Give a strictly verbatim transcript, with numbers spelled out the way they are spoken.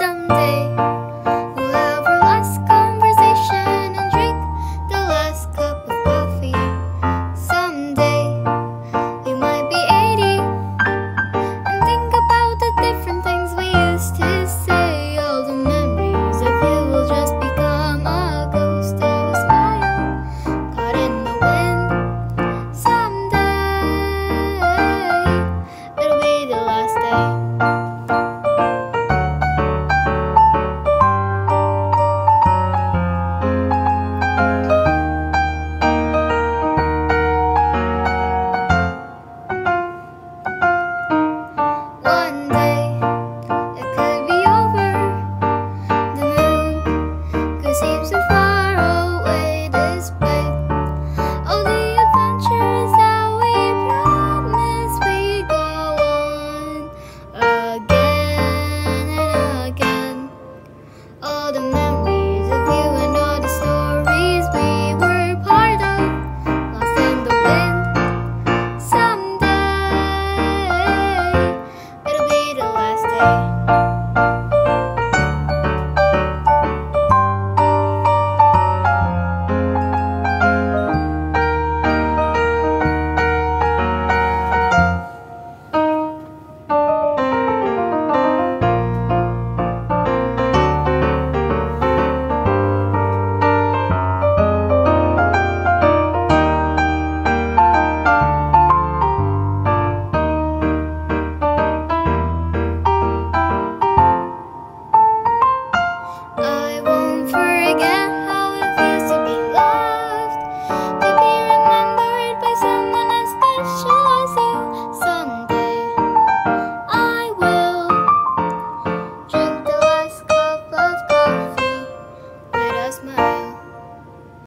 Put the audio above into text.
Someday we'll have our last conversation and drink the last cup of coffee. Someday we might be eighty and think about the different things we used to say. All the memories of you will just become a ghost of a smile caught in the wind. Someday it'll be the last day. One day it could be over. The moon could seem so far away this way. All the adventures that we promised we go on again and again. All the memories of you and all the stories we were part of, lost in the wind. Someday it'll be the last day. I won't forget how it feels to be loved, to be remembered by someone as special as you. Someday I will drink the last cup of coffee with a smile.